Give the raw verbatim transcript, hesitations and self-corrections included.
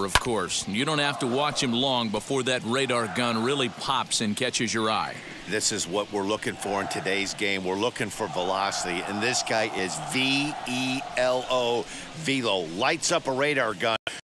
of course. You don't have to watch him long before that radar gun really pops and catches your eye. This is what we're looking for in today's game. We're looking for velocity, and this guy is V E L O. Velo lights up a radar gun